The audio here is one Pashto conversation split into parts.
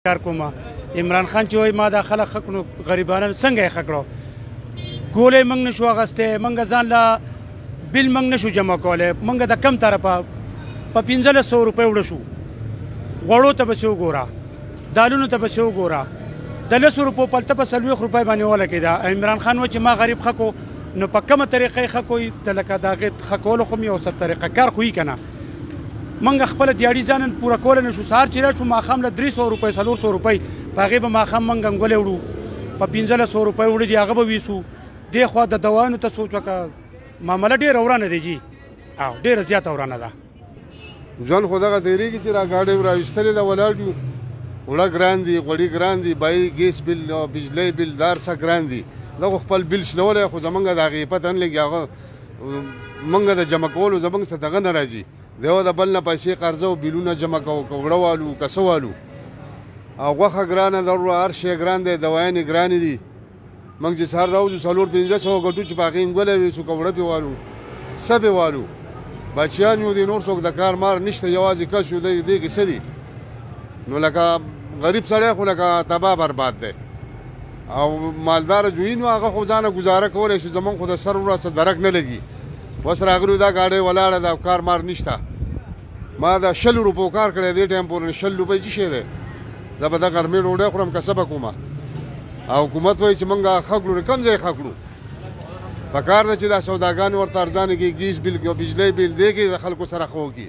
کار کوم عمران خان چې وای ما دا خلک ښه کړو غریبانو څنګه یې ښه کړو ګولۍ موږ نشو اخیستی موږ ځان له بل موږ نشو جمع کولی موږ د کم طرفه په 1500 روپۍ وړه شو غوړو ته پسې وګوره دالونو ته پسې وګوره د 10 روپو پلته په 40 روپۍ باندې ولګېده عمران خان و چې ما غریب ښه کو نو په کومه طریقه یې ښه کوي ته لکه د هغې ښه کولو خو مې یو څه طریقه کار خو یي که نه موږ خپله دیاړي ځان پوره کولی نه شو سهار چې راشو ماښام له 300 روپۍ 400 روپۍ په هغې به ماښام موږ انګولې وړو په 1500 روپۍ وړه دي هغه به ویسو دې خوا د دوایانو ته سوچ وکړه معامله ډېره ورانه دی جي او ډېره زیاته ورانه ده ژوند خو دغه تېرېږي چې را ګاډۍ راویستلې ده ولاړ یو وړه ګران دي غوړي ګران دي بای ګیس بل بجلی بل دا هر څه ګران دي دا خو خپل بل شلولی خو زمونږ د هغې پته نه لګي هغه موږ د جمع کولو زمونږ څه دغه نه راځي دیو د بل نه پیسې قرضه او بیلونه جمع کوو که وړه والو که څه والو او غوښه ګرانه ده هر شی ګران دی دوایانې ګرانې دي موږ چې سهار راوځو 400-500 ګټو چې په هغې انګولی ویسو که وړه پې والو څه پې والو بچیان یو دي نور څوک د کار مار نشته یوازې کس یو دی دې کې څه دي نو لکه غریب سړی خو لکه تباه برباد دی او مالداره جوړي نو هغه خو ځانه ګزاره کولی شي زمونږ خو د سر ورځ درک نه لګي اوس راغلو دا ګاډۍ ولاړه ده او کار مار نشته ما د 100 روپو کار کړی دې ټایم پورې 100 روپۍ څه شی دی زه به د غرمې ډوډۍ خورم که څه به کومه او حکومت وایي چې موږ ښه کړو کوم ځای ښه کړو په کار ده چې دا سوداګانې ورته ارزانه کړي ګیس بل بجلی بل دې کې د خلکو سره ښه وکړي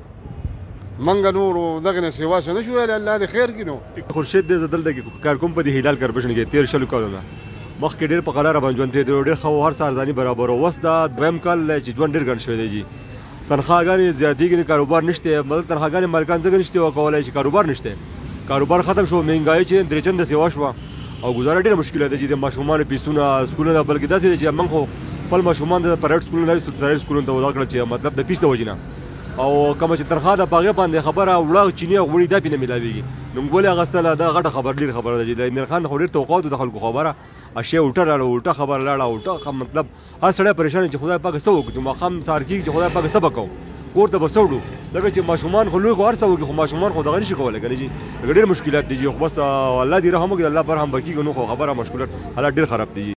موږ نورو دغې نه سوا څه نه شو ویلی الله دې خیر کړي نو خورشید دی زه دلته کارکوم په دې هلال کارپوریشن کې 13 کالو نه مخکې ډېر په قلاره باندې ژوند تېرېدی ډېر ښه و هر څه ارزاني برابر و اوس دا دویم کال دی چې ژوند ډېر ګڼ شوی دی جي تنخواګانې زیاتېږي نه کاروبار نشته مطلب تنخواګانې مالکان ځکه نشته ورکولی چې کاروبار نشته کاروبار ختم شو مهنګایي چې درې چنده سیوا شوه او ګزاره ډېره مشکله ده چې د ماشومانو فیسونه سکولونه بلکې داسې دی چې موږ خو خپل ماشومان د پرایویټ سکولونو نه ویستل سرایي سکولونو ته ودا کړه چې مطلب د فیس د وجې نه او کومه چې تنخوا ده په هغې باندې خبره وړه چیني او غوړي دا پې نه میلاوېږي نومګولې اخیستله دا غټه خبره ډېره خبره ده چې د امیر خان خو ډېر توقعات د خلکو خبره اشیاء الټه راړه الټه خبره لاړه الټه مطلب هر سړی پریشان چې خدای پاک څه وکړو چې ماښام سهار کېږي چې خدای پاک څه به کوو کور ته به څه وړو ځکه چې ماشومان خو لوی خو هر څه وکړي خو ماشومان خو دغه نشي کولی که نه جي ډېر مشکلات دي جي خو بس الله دې رحم وکړي الله پر هم به کېږي نو خو خبره مشکلات حالات ډېر خراب دي